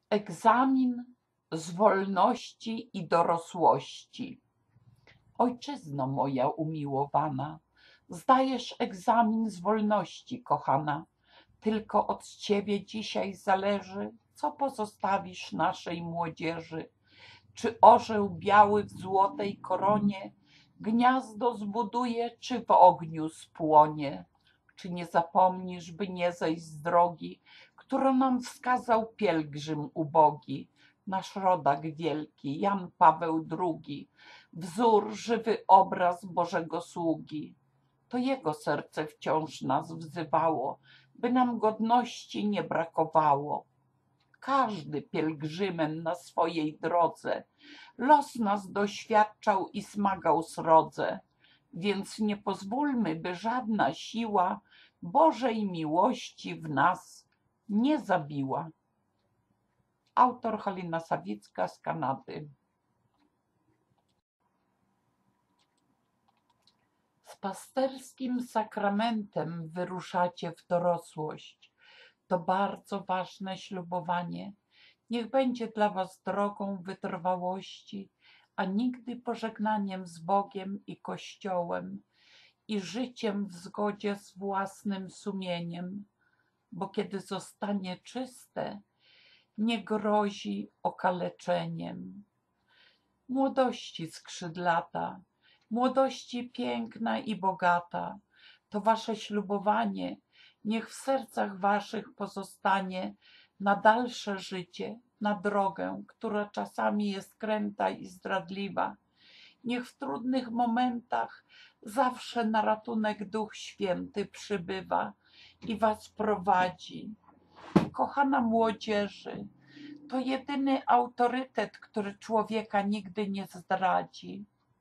Egzamin z wolności i dorosłości. Ojczyzno moja umiłowana, zdajesz egzamin z wolności, kochana. Tylko od ciebie dzisiaj zależy, co pozostawisz naszej młodzieży. Czy orzeł biały w złotej koronie gniazdo zbuduje, czy w ogniu spłonie? Czy nie zapomnisz, by nie zejść z drogi, którą nam wskazał pielgrzym ubogi, nasz rodak wielki, Jan Paweł II, wzór, żywy obraz Bożego sługi. To jego serce wciąż nas wzywało, by nam godności nie brakowało. Każdy pielgrzymem na swojej drodze los nas doświadczał i smagał srodze, więc nie pozwólmy, by żadna siła Bożej miłości w nas nie zabiła. Autor Halina Sawicka z Kanady. Z pasterskim sakramentem wyruszacie w dorosłość. To bardzo ważne ślubowanie. Niech będzie dla was drogą wytrwałości, a nigdy pożegnaniem z Bogiem i Kościołem i życiem w zgodzie z własnym sumieniem, bo kiedy zostanie czyste, nie grozi okaleczeniem. Młodości skrzydlata, młodości piękna i bogata, to wasze ślubowanie niech w sercach waszych pozostanie na dalsze życie, na drogę, która czasami jest kręta i zdradliwa. Niech w trudnych momentach zawsze na ratunek Duch Święty przybywa i was prowadzi. Kochana młodzieży, to jedyny autorytet, który człowieka nigdy nie zdradzi.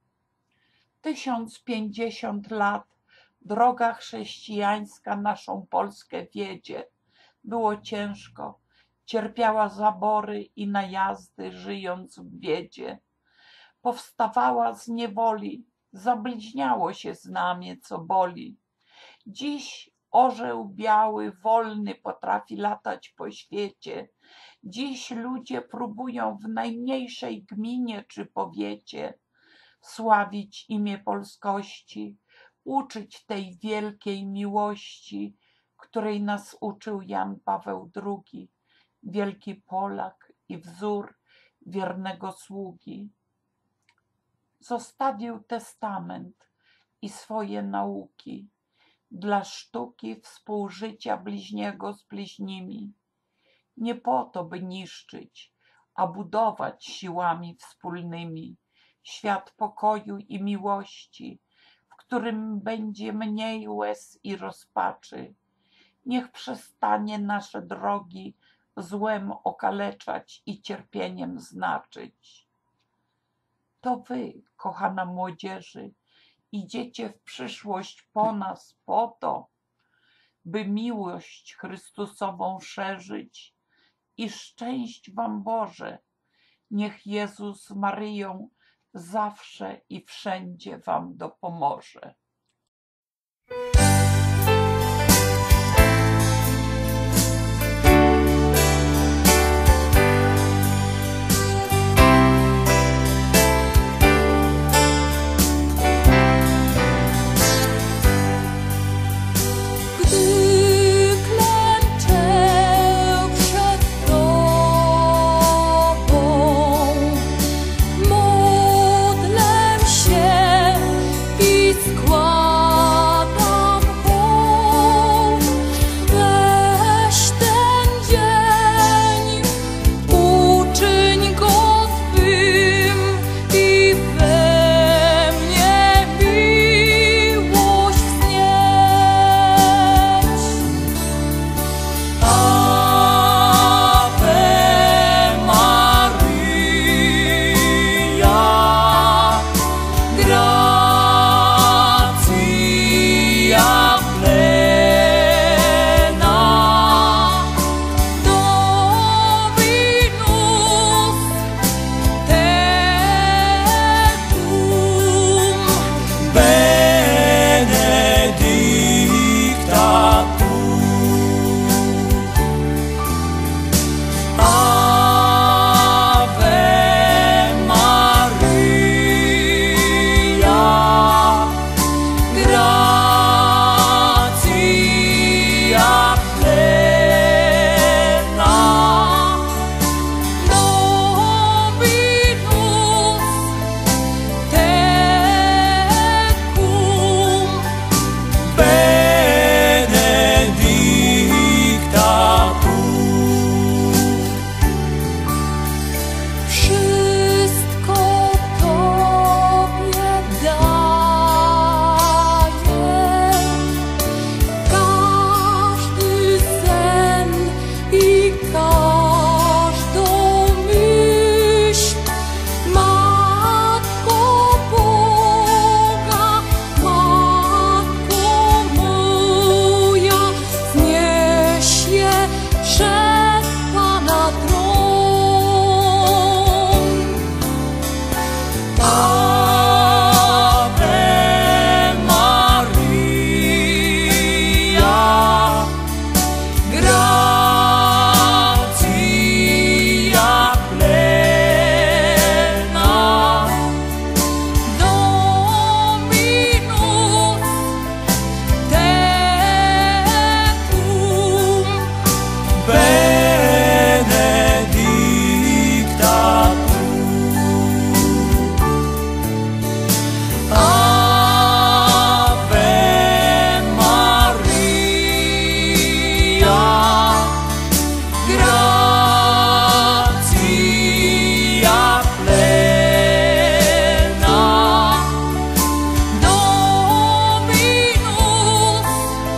1050 lat droga chrześcijańska naszą Polskę wiedzie. Było ciężko, cierpiała zabory i najazdy, żyjąc w biedzie. Powstawała z niewoli, zabliźniało się znamie, co boli. Dziś orzeł biały, wolny potrafi latać po świecie. Dziś ludzie próbują w najmniejszej gminie czy powiecie sławić imię polskości, uczyć tej wielkiej miłości, której nas uczył Jan Paweł II, wielki Polak i wzór wiernego sługi. Zostawił testament i swoje nauki dla sztuki współżycia bliźniego z bliźnimi. Nie po to, by niszczyć, a budować siłami wspólnymi świat pokoju i miłości, w którym będzie mniej łez i rozpaczy. Niech przestanie nasze drogi złem okaleczać i cierpieniem znaczyć. To wy, kochana młodzieży, idziecie w przyszłość po nas po to, by miłość Chrystusową szerzyć i szczęść wam Boże. Niech Jezus z Maryją zawsze i wszędzie wam dopomoże. benedicta tu. Ave Maria, gratia plena, Dominus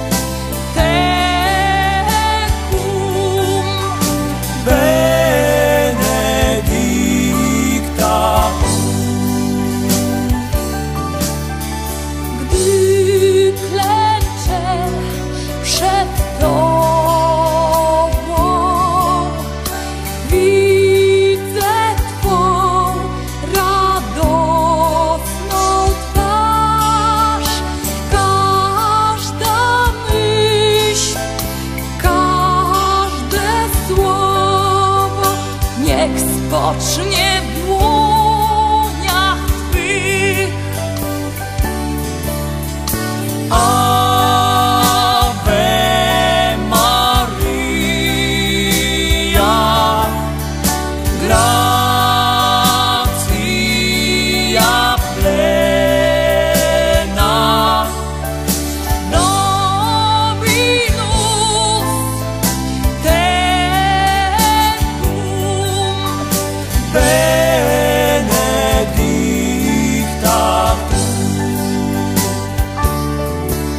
tecum, benedicta tu. Gdy klęczę przed Tobą, widzę Twą radosną twarz. Każda myśl, każde słowo niech spocznie w dłoniach Twych. Ave Maria, gratia plena, Dominus tecum, benedicta tu.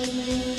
Thank you.